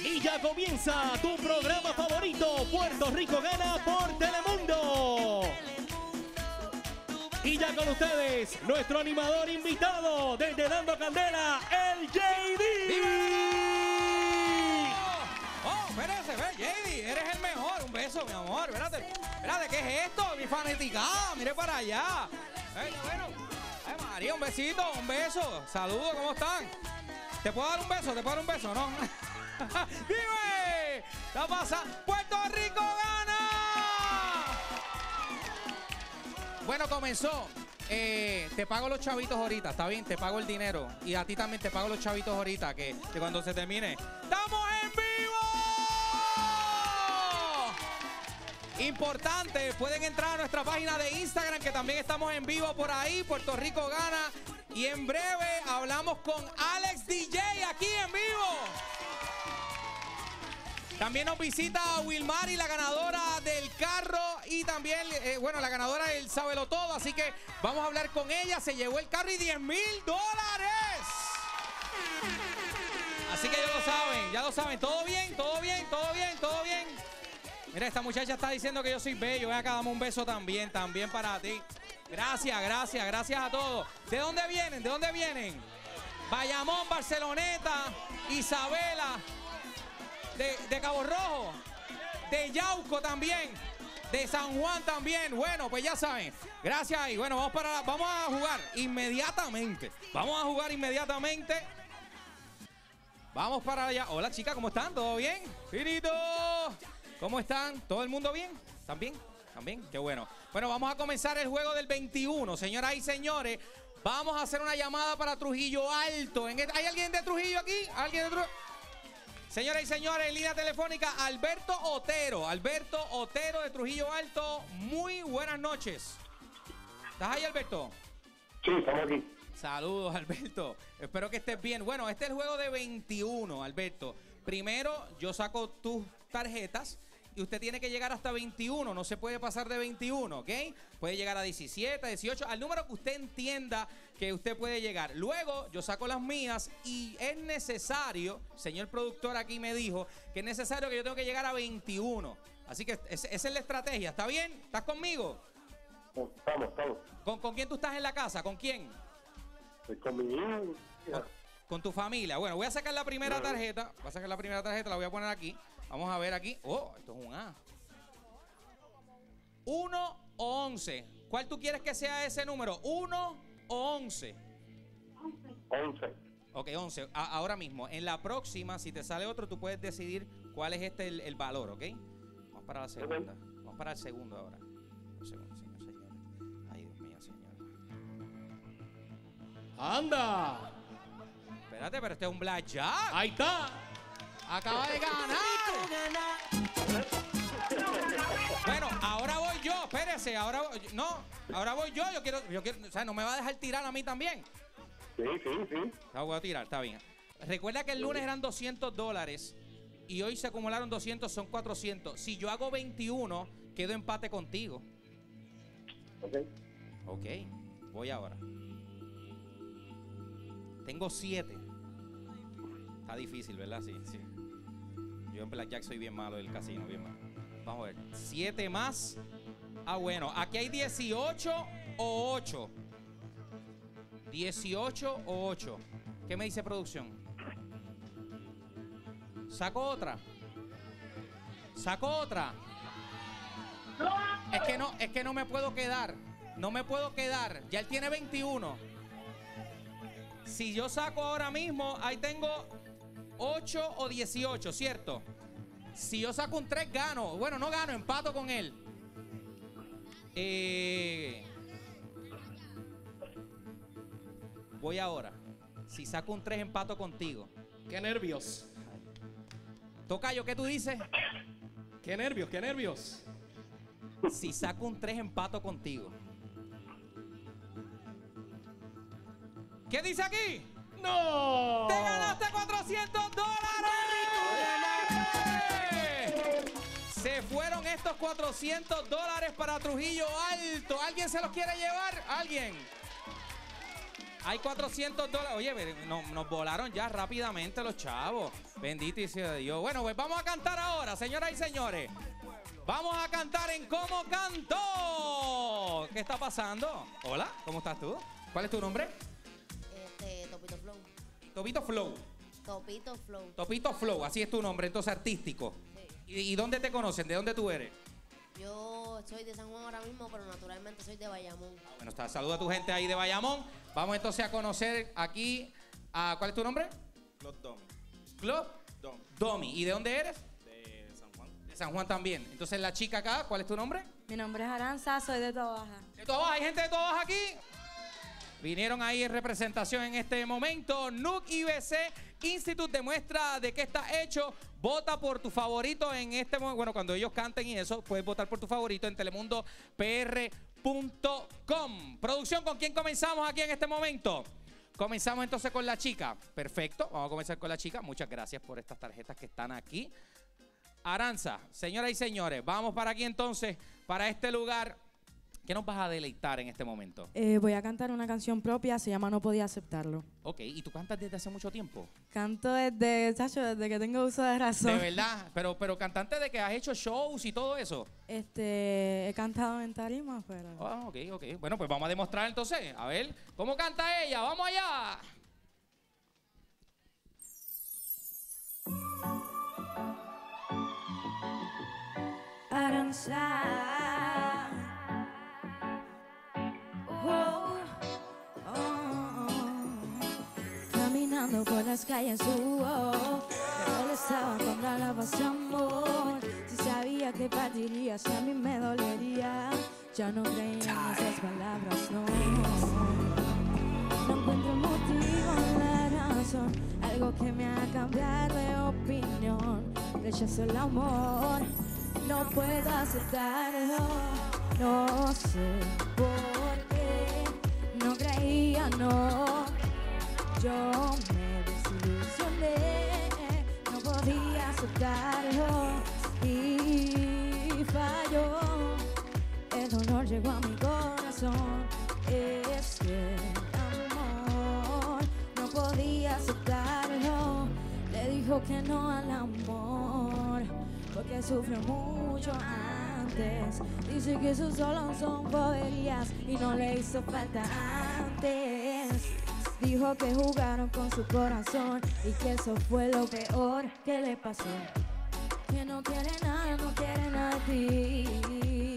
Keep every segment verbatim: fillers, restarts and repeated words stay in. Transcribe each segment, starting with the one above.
Y ya comienza tu programa favorito, Puerto Rico Gana por Telemundo. Y ya con ustedes, nuestro animador invitado desde Dando Candela, el J D. Oh, espérate, ve, J D, eres el mejor. Un beso, mi amor. Espérate, espérate, ¿qué es esto? Mi fanaticada, mire para allá. Bueno, bueno. Ay, María, un besito, un beso. Saludos, ¿cómo están? ¿Te puedo dar un beso? ¿Te puedo dar un beso? ¿No? ¡Dime! ¿Qué pasa? ¡Puerto Rico gana! Bueno, comenzó. Eh, te pago los chavitos ahorita, está bien, te pago el dinero. Y a ti también te pago los chavitos ahorita, que, que cuando se termine. ¡Estamos en vivo! Importante, pueden entrar a nuestra página de Instagram, que también estamos en vivo por ahí, Puerto Rico gana. Y en breve hablamos con Alex D J aquí en vivo. También nos visita Wilmary, la ganadora del carro, y también, eh, bueno, la ganadora del Sábelo Todo, así que vamos a hablar con ella. Se llevó el carro y diez mil dólares. Así que ya lo saben, ya lo saben. ¿Todo bien? ¿Todo bien? ¿Todo bien? ¿Todo bien? Mira, esta muchacha está diciendo que yo soy bello. Ven acá, dame un beso también, también para ti. Gracias, gracias, gracias a todos. ¿De dónde vienen? ¿De dónde vienen? Bayamón, Barceloneta, Isabela. De, de Cabo Rojo, de Yauco también, de San Juan también. Bueno, pues ya saben. Gracias y bueno, vamos para vamos a jugar inmediatamente. Vamos a jugar inmediatamente. Vamos para allá. Hola, chicas, ¿cómo están? ¿Todo bien? Finito. ¿Cómo están? ¿Todo el mundo bien? ¿Están bien? ¿Están bien? Qué bueno. Bueno, vamos a comenzar el juego del veintiuno, señoras y señores. Vamos a hacer una llamada para Trujillo Alto. ¿Hay alguien de Trujillo aquí? ¿Alguien de Trujillo? Señoras y señores, en línea telefónica, Alberto Otero. Alberto Otero de Trujillo Alto. Muy buenas noches. ¿Estás ahí, Alberto? Sí, estamos aquí. Saludos, Alberto. Espero que estés bien. Bueno, este es el juego de veintiuno, Alberto. Primero, yo saco tus tarjetas y usted tiene que llegar hasta veintiuno. No se puede pasar de veintiuno, ¿ok? Puede llegar a diecisiete, dieciocho, al número que usted entienda que usted puede llegar. Luego, yo saco las mías y es necesario, señor productor aquí me dijo, que es necesario que yo tengo que llegar a veintiuno. Así que esa es la estrategia. ¿Está bien? ¿Estás conmigo? Estamos, estamos. ¿Con, con quién tú estás en la casa? ¿Con quién? Estoy con mi hijo. Con, con tu familia. Bueno, voy a sacar la primera tarjeta. Voy a sacar la primera tarjeta, la voy a poner aquí. Vamos a ver aquí. Oh, esto es un A. uno o once. ¿Cuál tú quieres que sea ese número? ¿uno o once? once. Ok, once. A ahora mismo. En la próxima, si te sale otro, tú puedes decidir cuál es este el, el valor, ¿ok? Vamos para la segunda. Okay. Vamos para el segundo ahora. Un segundo, señor, señor. Ay, Dios mío, señor. ¡Anda! Espérate, pero este es un blackjack. ¡Ahí está! ¡Acaba de ganar! Bueno, ahora voy yo, espérese, ahora voy, no, ahora voy yo, yo quiero, yo quiero, o sea, no me va a dejar tirar a mí también. Sí, sí, sí. La voy a tirar, está bien. Recuerda que el lunes eran doscientos dólares y hoy se acumularon doscientos, son cuatrocientos. Si yo hago veintiuno, quedo empate contigo. Ok. Ok, voy ahora. Tengo siete. Está difícil, ¿verdad? Sí, sí. Yo en Blackjack soy bien malo del casino, bien malo. Vamos a ver. Siete más. Ah, bueno. Aquí hay dieciocho o ocho. dieciocho o ocho. ¿Qué me dice producción? ¿Saco otra? ¿Saco otra? Es que no, es que no me puedo quedar. No me puedo quedar. Ya él tiene veintiuno. Si yo saco ahora mismo, ahí tengo ocho o dieciocho, ¿cierto? Si yo saco un tres, gano. Bueno, no gano, empato con él. Eh, voy ahora. Si saco un tres, empato contigo. ¡Qué nervios! Tocayo, ¿qué tú dices? ¡Qué nervios, qué nervios! Si saco un tres, empato contigo. ¿Qué dice aquí? ¡No! ¡Te ganaste cuatrocientos dólares! Se fueron estos cuatrocientos dólares para Trujillo Alto. ¿Alguien se los quiere llevar? ¿Alguien? Hay cuatrocientos dólares. Oye, no, nos volaron ya rápidamente los chavos. Bendito sea Dios. Bueno, pues vamos a cantar ahora, señoras y señores. Vamos a cantar en Cómo Canto. ¿Qué está pasando? Hola, ¿cómo estás tú? ¿Cuál es tu nombre? Este, Topito Flow. Topito Flow. Topito Flow. Topito Flow, así es tu nombre, entonces artístico. Sí. ¿Y, y dónde te conocen? ¿De dónde tú eres? Yo soy de San Juan ahora mismo, pero naturalmente soy de Bayamón. Ah, bueno, está, saluda a tu gente ahí de Bayamón. Vamos entonces a conocer aquí a... ¿Cuál es tu nombre? Club Domi. Club Dom. Domi. ¿Y de dónde eres? De San Juan. De San Juan también. Entonces la chica acá, ¿cuál es tu nombre? Mi nombre es Aranza, soy de Tobaja. ¿De Todas Bajas? ¿Hay gente de Todas Bajas aquí? Vinieron ahí en representación en este momento. N U C I B C Institute demuestra de qué está hecho. Vota por tu favorito en este momento. Bueno, cuando ellos canten y eso, puedes votar por tu favorito en telemundo p r punto com. Producción, ¿con quién comenzamos aquí en este momento? Comenzamos entonces con la chica. Perfecto, vamos a comenzar con la chica. Muchas gracias por estas tarjetas que están aquí. Aranza, señoras y señores, vamos para aquí entonces, para este lugar. ¿Qué nos vas a deleitar en este momento? Eh, voy a cantar una canción propia, se llama No Podía Aceptarlo. Ok, ¿y tú cantas desde hace mucho tiempo? Canto desde, Chacho, desde que tengo uso de razón. De verdad, pero, pero cantante de que has hecho shows y todo eso. Este, he cantado en tarimas, pero... Ah, ok, ok. Bueno, pues vamos a demostrar entonces. A ver, ¿cómo canta ella? ¡Vamos allá! Aranza. Oh, oh, oh. Caminando por las calles, uh, oh. Él estaba contra la paz, amor. Si sabía que partirías, a mí me dolería. Ya no creía en esas palabras, no. No encuentro motivo en la razón, algo que me haga cambiar de opinión. Rechazo el amor, no puedo aceptarlo. No sé por qué, no creía, no. Yo me desilusioné, no podía aceptarlo y falló. El dolor llegó a mi corazón. Es que amor, no podía aceptarlo. Le dijo que no al amor, porque sufrió mucho antes. Dice que eso solo son boberías y no le hizo falta antes. Dijo que jugaron con su corazón y que eso fue lo peor que le pasó. Que no quiere nada, no quiere nada de ti.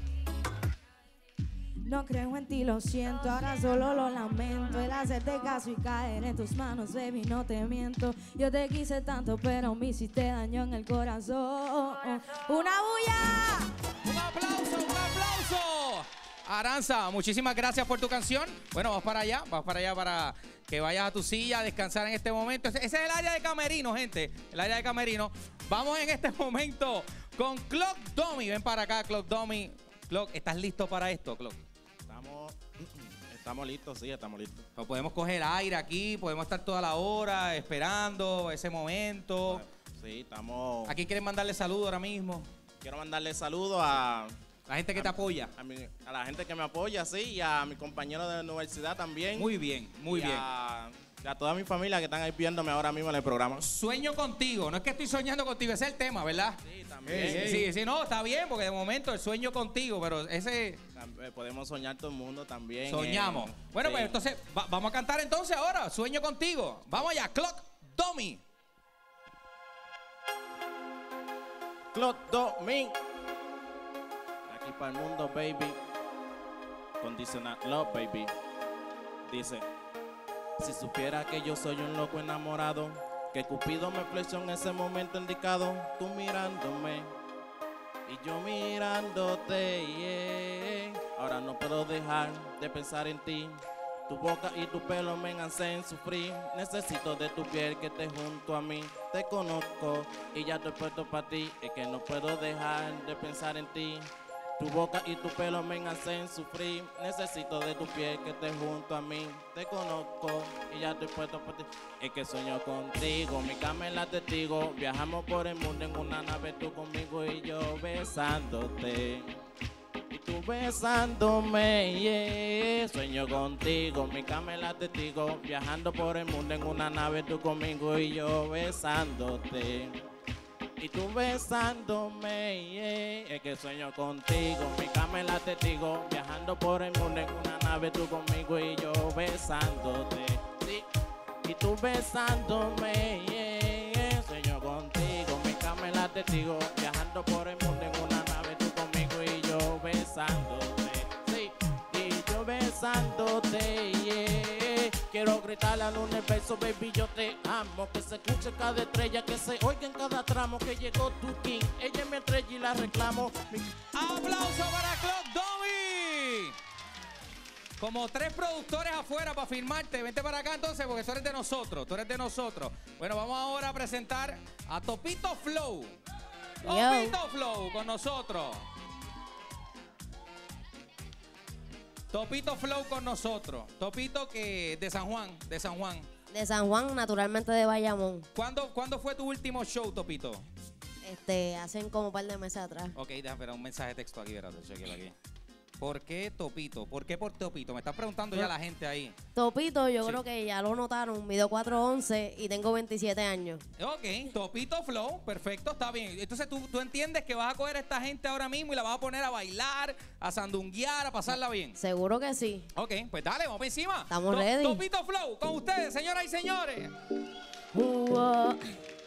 No creo en ti, lo siento, ahora solo lo lamento. El hacerte caso y caer en tus manos, baby, no te miento. Yo te quise tanto, pero me hiciste daño en el corazón. ¡Una bulla! ¡Un aplauso, un aplauso! Aranza, muchísimas gracias por tu canción. Bueno, vamos para allá, vamos para allá para que vayas a tu silla a descansar en este momento. Ese, ese es el área de camerino, gente, el área de camerino. Vamos en este momento con Clock Domi. Ven para acá, Clock Domi. Clock, ¿estás listo para esto, Clock? Estamos, estamos listos, sí, estamos listos. Pues podemos coger aire aquí, podemos estar toda la hora esperando ese momento. Sí, estamos... ¿A quién quieres mandarle saludos ahora mismo? Quiero mandarle saludos a... La gente que a, te apoya. A, mi, a la gente que me apoya, sí, y a mis compañeros de la universidad también. Muy bien, muy y bien. A, y a toda mi familia que están ahí viéndome ahora mismo en el programa. Sueño contigo, no es que estoy soñando contigo, ese es el tema, ¿verdad? Sí, también. Sí, sí, sí, no, está bien, porque de momento el sueño contigo, pero ese... También podemos soñar todo el mundo también. Soñamos. eh, Bueno, sí. pues entonces va- vamos a cantar entonces ahora, Sueño contigo. Vamos allá, Clock Domi. Club Domi. Aquí para el mundo, baby. Conditional love, baby. Dice, si supiera que yo soy un loco enamorado, que Cupido me flechó en ese momento indicado, tú mirándome y yo mirándote, yeah. Ahora no puedo dejar de pensar en ti. Tu boca y tu pelo me hacen sufrir. Necesito de tu piel que esté junto a mí. Te conozco y ya estoy puesto para ti. Es que no puedo dejar de pensar en ti. Tu boca y tu pelo me hacen sufrir. Necesito de tu piel que esté junto a mí. Te conozco y ya estoy puesto para ti. Es que sueño contigo, mi cama es la testigo. Viajamos por el mundo en una nave, tú conmigo y yo besándote. Y tú besándome, yeah. Sueño contigo, mi cama es la testigo. Viajando por el mundo en una nave, tú conmigo y yo besándote. Y tú besándome, yeah. Es que sueño contigo, mi cama es la testigo. Viajando por el mundo en una nave, tú conmigo y yo besándote. Sí. Y tú besándome, yeah. Sueño contigo, mi cama es la testigo. Viajando por el mundo en una nave, tú conmigo y yo besándote. Sí. Y yo besándote, yeah. Quiero gritarle al universo, baby, yo te amo. Que se escuche cada estrella, que se oiga en cada tramo. Que llegó tu king, ella es mi estrella y la reclamo. Mi... ¡Aplauso para Clock Dummy! Como tres productores afuera para firmarte. Vente para acá entonces porque tú eres de nosotros. Tú eres de nosotros. Bueno, vamos ahora a presentar a Topito Flow. Topito Flow con nosotros. Topito Flow con nosotros. Topito que de San Juan, de San Juan. De San Juan, naturalmente de Bayamón. ¿Cuándo, ¿cuándo fue tu último show, Topito? Este, hacen como un par de meses atrás. Ok, déjame ver un mensaje de texto aquí, espérate, chequealo aquí. ¿Por qué Topito? ¿Por qué por Topito? Me están preguntando ya la gente ahí. Topito, yo Sí. creo que ya lo notaron. Mido cuatro once y tengo veintisiete años. Ok, Topito Flow, perfecto, está bien. Entonces tú, tú entiendes que vas a coger a esta gente ahora mismo y la vas a poner a bailar, a sandunguear, a pasarla bien. Seguro que sí. Ok, pues dale, vamos para encima. Estamos To- ready. Topito Flow, con ustedes, señoras y señores. Uh, oh.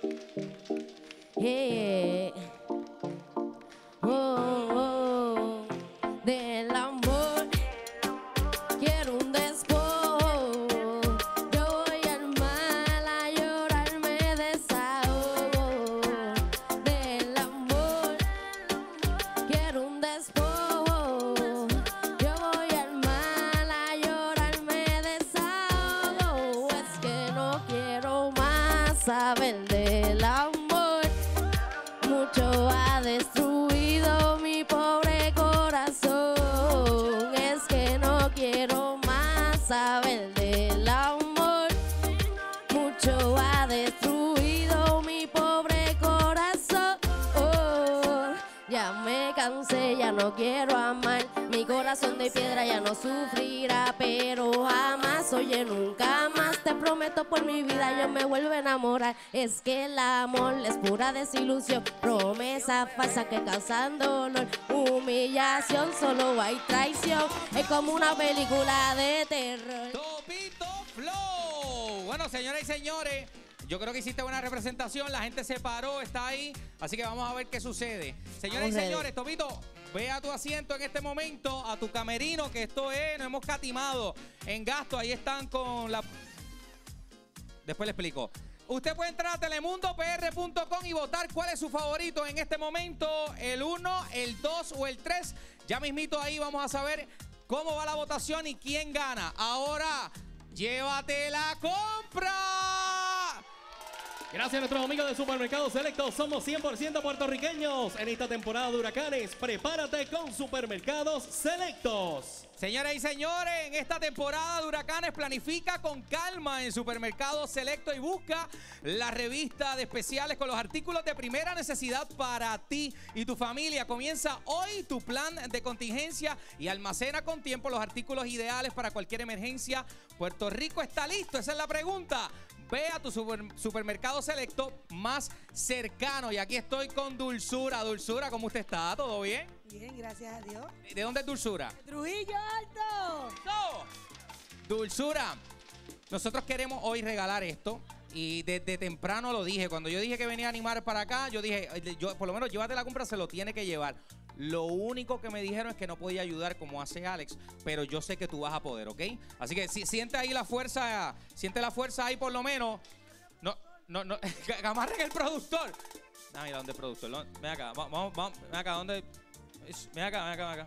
Yeah. Oh, oh. Del amor quiero un despojo. Yo voy al mar a llorar, me desahogo. Del amor quiero un despojo. Yo voy al mar a llorar, me desahogo. Es que no quiero más saber del amor. Mucho ha destruido mi pobre corazón. Es que no quiero más saber del amor. Mucho ha destruido mi pobre corazón. Oh, ya me cansé, ya no quiero amar. Mi corazón de piedra ya no sufrirá, pero jamás, oye, nunca más. Te prometo por mi vida yo me vuelvo a enamorar. Es que el amor es pura desilusión, promesa falsa que causan dolor, humillación, solo hay traición. Es como una película de terror. Topito Flow. Bueno, señoras y señores, yo creo que hiciste buena representación. La gente se paró, está ahí. Así que vamos a ver qué sucede. Señoras y Vamos, señores, Topito, ve a tu asiento en este momento, a tu camerino, que esto es, nos hemos catimado en gasto. Ahí están con la... Después le explico. Usted puede entrar a telemundo p r punto com y votar cuál es su favorito en este momento, el uno, el dos o el tres. Ya mismito ahí vamos a saber cómo va la votación y quién gana. Ahora, llévate la compra. Gracias a nuestros amigos de Supermercados Selectos. Somos cien por ciento puertorriqueños. En esta temporada de huracanes, prepárate con Supermercados Selectos. Señoras y señores, en esta temporada de huracanes planifica con calma en Supermercados Selecto y busca la revista de especiales con los artículos de primera necesidad para ti y tu familia. Comienza hoy tu plan de contingencia y almacena con tiempo los artículos ideales para cualquier emergencia. ¿Puerto Rico está listo? Esa es la pregunta. Ve a tu super, supermercado selecto más cercano. Y aquí estoy con Dulzura. Dulzura, ¿cómo usted está? ¿Todo bien? Bien, gracias a Dios. ¿De dónde es Dulzura? Trujillo Alto. No. Dulzura, nosotros queremos hoy regalar esto. Y desde temprano lo dije. Cuando yo dije que venía a animar para acá, yo dije, yo, por lo menos llévate la compra, se lo tiene que llevar. Lo único que me dijeron es que no podía ayudar como hace Alex, pero yo sé que tú vas a poder, ¿ok? Así que si, siente ahí la fuerza, siente la fuerza ahí por lo menos. No, no, no, amarren el productor. Ah, mira, ¿dónde el productor? No, ven acá, vamos, vamos, ven acá, ¿dónde? Ven acá, ven acá, ven acá.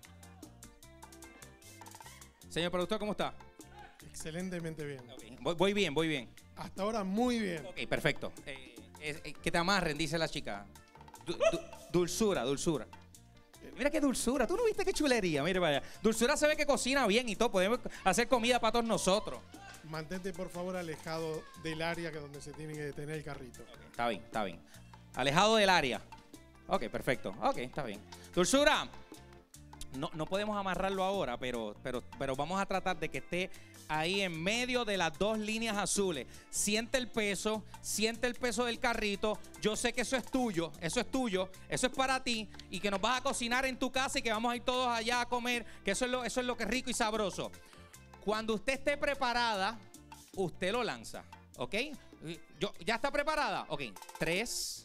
Señor productor, ¿cómo está? Excelentemente bien. Okay. Voy, voy bien, voy bien. Hasta ahora muy bien. Ok, perfecto. Eh, eh, eh, que te amarren, dice la chica. Du, du, dulzura, dulzura. Mira qué dulzura. ¿Tú no viste qué chulería? Mire, vaya. Dulzura se ve que cocina bien y todo. Podemos hacer comida para todos nosotros. Mantente por favor alejado del área que donde se tiene que detener el carrito. Okay, está bien, está bien. Alejado del área. Ok, perfecto. Ok, está bien. Dulzura, No, no podemos amarrarlo ahora, pero, pero, pero vamos a tratar de que esté ahí en medio de las dos líneas azules. Siente el peso, siente el peso del carrito. Yo sé que eso es tuyo, eso es tuyo, eso es para ti y que nos vas a cocinar en tu casa y que vamos a ir todos allá a comer, que eso es lo, eso es lo que es rico y sabroso. Cuando usted esté preparada, usted lo lanza, ¿ok? Yo, ¿ya está preparada? Ok, tres,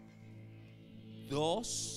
dos...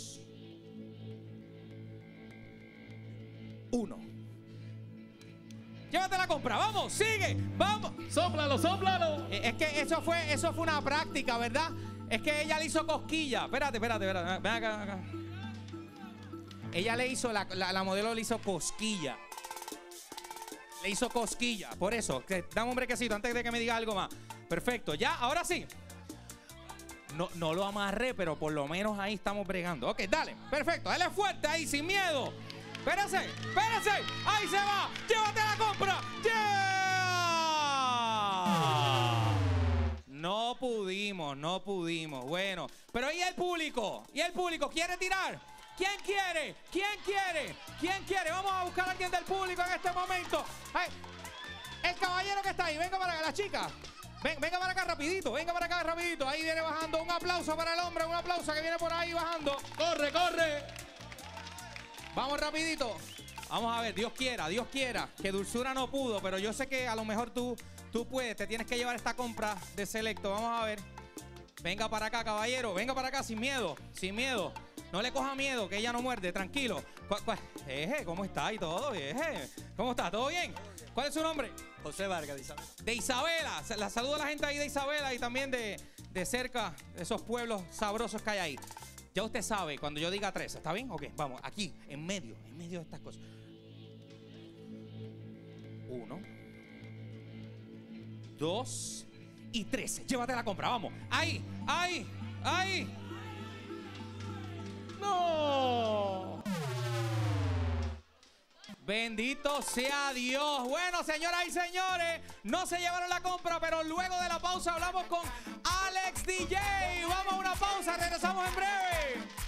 uno. Llévate la compra, vamos, sigue, vamos. ¡Sóplalo, sóplalo! Eh, Es que eso fue, eso fue una práctica, ¿verdad? Es que ella le hizo cosquilla. Espérate, espérate, espérate. Ven acá, acá. Ella le hizo, la, la, la modelo le hizo cosquilla. Le hizo cosquilla. Por eso, que, dame un brequecito antes de que me diga algo más. Perfecto, ya, ahora sí. No, no lo amarré, pero por lo menos ahí estamos bregando. Ok, dale, perfecto. Él es fuerte ahí, sin miedo. Espérese, espérese. Ahí se va. Llévate la compra. ¡Yeah! No pudimos, no pudimos. Bueno, pero ¿y el público? ¿Y el público quiere tirar? ¿Quién quiere? ¿Quién quiere? ¿Quién quiere? Vamos a buscar a alguien del público en este momento. Ay, el caballero que está ahí, venga para acá, la chica. Ven, venga para acá rapidito, venga para acá rapidito. Ahí viene bajando. Un aplauso para el hombre, un aplauso que viene por ahí bajando. ¡Corre, corre! Vamos rapidito. Vamos a ver, Dios quiera, Dios quiera. Que Dulzura no pudo, pero yo sé que a lo mejor tú, tú puedes. Te tienes que llevar esta compra de Selecto. Vamos a ver. Venga para acá, caballero. Venga para acá sin miedo, sin miedo. No le coja miedo, que ella no muerde. Tranquilo. ¿Cuál, cuál? Eje, ¿cómo está y todo? Eje. ¿Cómo está? ¿Todo bien? ¿Cuál es su nombre? José Vargas de Isabela. De Isabela. La saludo a la gente ahí de Isabela y también de, de cerca, de esos pueblos sabrosos que hay ahí. Ya usted sabe, cuando yo diga tres, ¿está bien? Ok, vamos, aquí, en medio, en medio de estas cosas. Uno, dos y trece. Llévate la compra, vamos. Ahí, ahí, ahí. ¡No! Bendito sea Dios. Bueno, señoras y señores, no se llevaron la compra, pero luego de la pausa hablamos con Alex D J. Vamos a una pausa, regresamos en breve.